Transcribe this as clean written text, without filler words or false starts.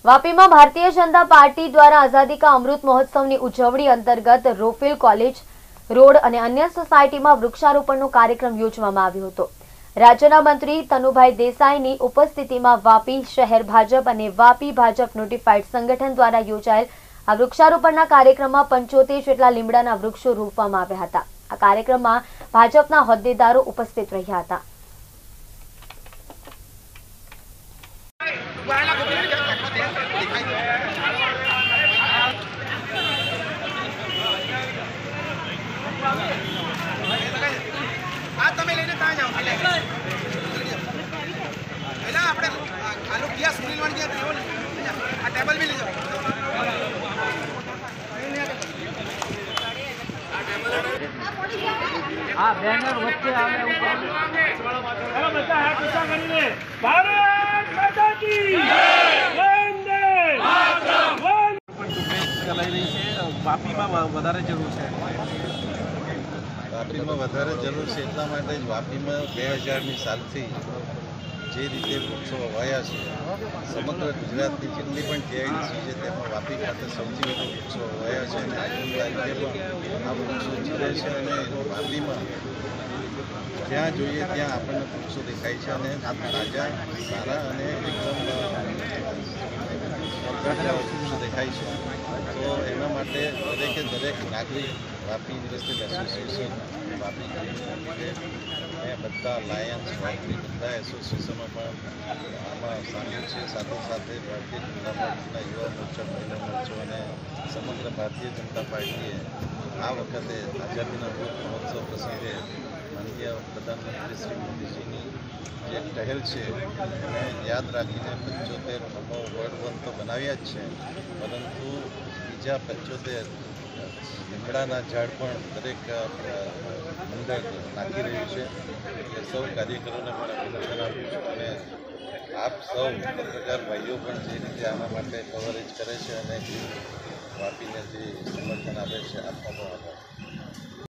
વાપીમાં Bharatiya Janata party દ્વારા આઝાદી કા અમૃત મહોત્સવની ઉજવણી અંતર્ગત રોફેલ કોલેજ રોડ અને અન્ય સોસાયટીમાં વૃક્ષારોપણનો કાર્યક્રમ યોજવામાં આવ્યો હતો। રાજ્યના મંત્રી તનુભાઈ દેસાઈની ઉપસ્થિતિમાં વાપી શહેર ભાજપ અને વાપી ભાજપ નોટિફાઈડ સંગઠન દ્વારા યોજાયેલ આ વૃક્ષારોપણના કાર્યક્રમમાં 75 જેટલા લીમડાના વૃક્ષો રોપવામાં આવ્યા હતા। આ કાર્યક્રમમાં ભાજપના હોદ્દેદારો ઉપસ્થિત રહ્યા હતા। टेबल भी ले जाओ। आ बैनर वच्चे आवे ऊपर चलो बच्चा हाथ ऊंचा કરીને ભારત માતા કી જય વંદે માતરમ ચલાઈ રહી છે। વાપીમાં વધારે જરૂર છે। વાપીમાં વધારે જરૂર છે એટલા માટે જ વાપીમાં 2000ની સાલથી જે રીતે વૃક્ષો વવાયા છે, સમગ્ર ગુજરાતની જેટલી પણ જીઆઈડીસી છે તેમાં વાપી ખાતે સૌથી વધુ વૃક્ષો વવાયા છે અને આજની તારીખે પણ આ વૃક્ષો જીવે છે અને વાપીમાં જ્યાં જોઈએ ત્યાં આપણને વૃક્ષો દેખાય છે અને તાજા સારા અને એકદમ વૃક્ષો દેખાય છે। તો એના માટે દરેક નાગરિક વાપી ઇન્ડસ્ટ્રીયલ એસોસિએશન, વાપી એ બધા લાયન્સ વાપી બધા એસોસિએશનો પણ આમાં સામેલ છે। સાથે સાથે ભારતીય જનતા પાર્ટીના યુવા મોરચા, મહિલા મોરચો અને સમગ્ર ભારતીય જનતા પાર્ટીએ આ વખતે આઝાદીના અમૃત મહોત્સવ પ્રસંગે માનનીય પ્રધાનમંત્રી શ્રી મોદીજીની જે પહેલ છે એને યાદ રાખીને 75 વર્લ્ડ વન તો બનાવ્યા જ છે, પરંતુ બીજા 75 લીમડાના ઝાડ પણ દરેક મંડળ નાખી રહ્યું છે। એટલે સૌ કાર્યકરોને પણ અભિનંદન આપ્યું છે અને આપ સૌ પત્રકાર ભાઈઓ પણ જે રીતે આના માટે કવરેજ કરે છે અને વાપીને જે સમર્થન આપે છે, આપનો પણ આભાર।